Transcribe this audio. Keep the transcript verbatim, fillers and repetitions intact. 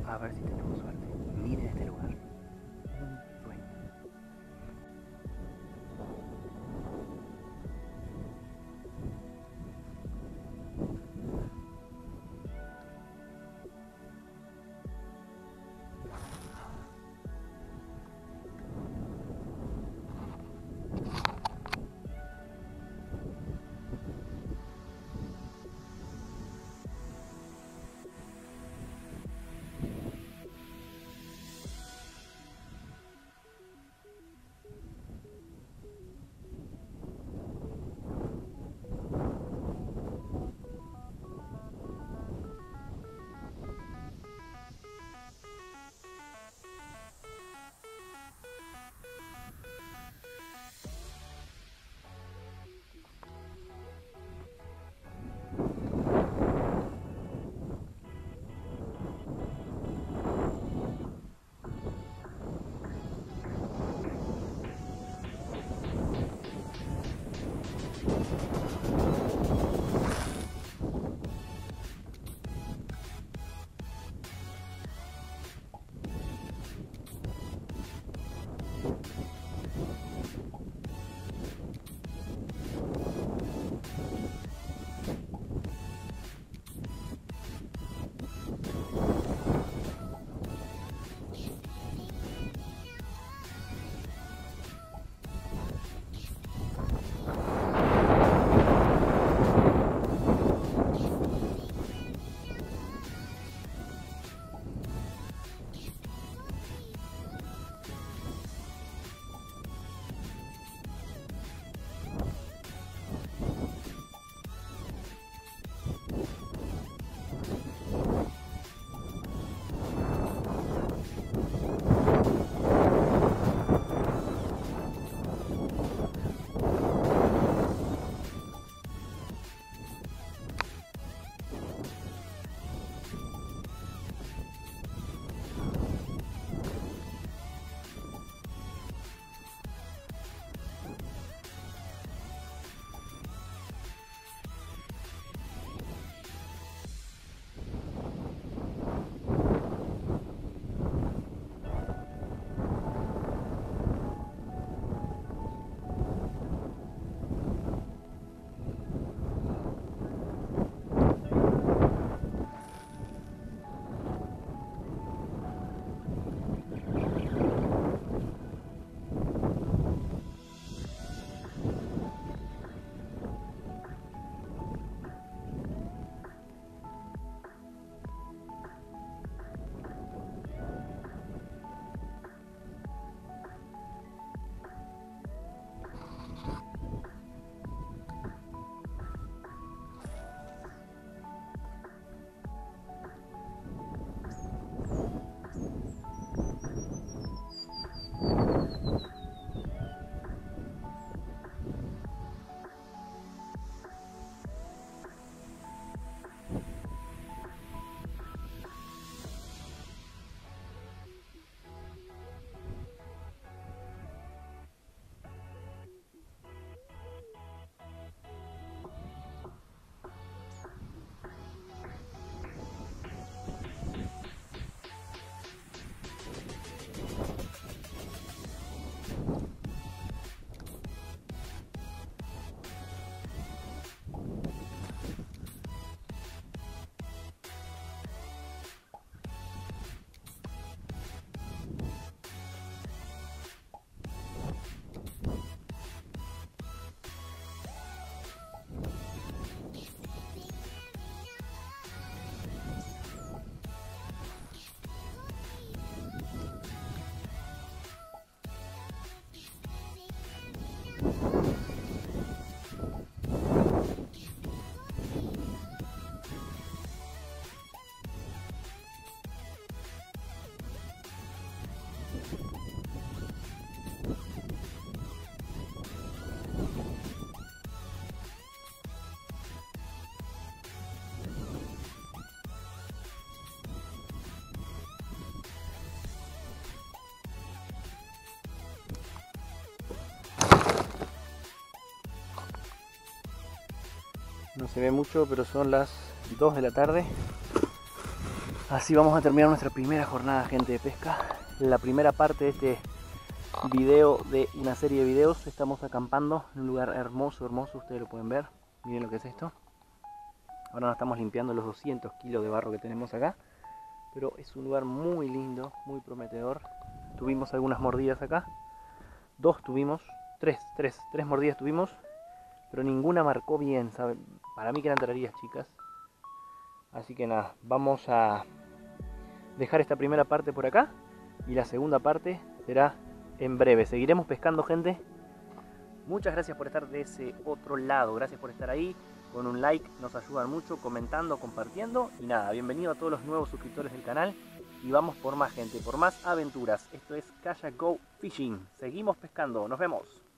A ver si tenemos suerte. Miren este lugar. Un sueño. No se ve mucho, pero son las dos de la tarde. Así vamos a terminar nuestra primera jornada, gente, de pesca. La primera parte de este video de una serie de videos. Estamos acampando en un lugar hermoso, hermoso, ustedes lo pueden ver. Miren lo que es esto. Ahora nos estamos limpiando los doscientos kilos de barro que tenemos acá. Pero es un lugar muy lindo, muy prometedor. Tuvimos algunas mordidas acá. Dos tuvimos, tres, tres, tres mordidas tuvimos. Pero ninguna marcó bien, ¿saben? Para mí que eran tararías chicas. Así que nada, vamos a dejar esta primera parte por acá. Y la segunda parte será en breve. Seguiremos pescando, gente. Muchas gracias por estar de ese otro lado. Gracias por estar ahí. Con un like nos ayudan mucho, comentando, compartiendo. Y nada, bienvenido a todos los nuevos suscriptores del canal. Y vamos por más, gente, por más aventuras. Esto es Kayak Go Fishing. Seguimos pescando. Nos vemos.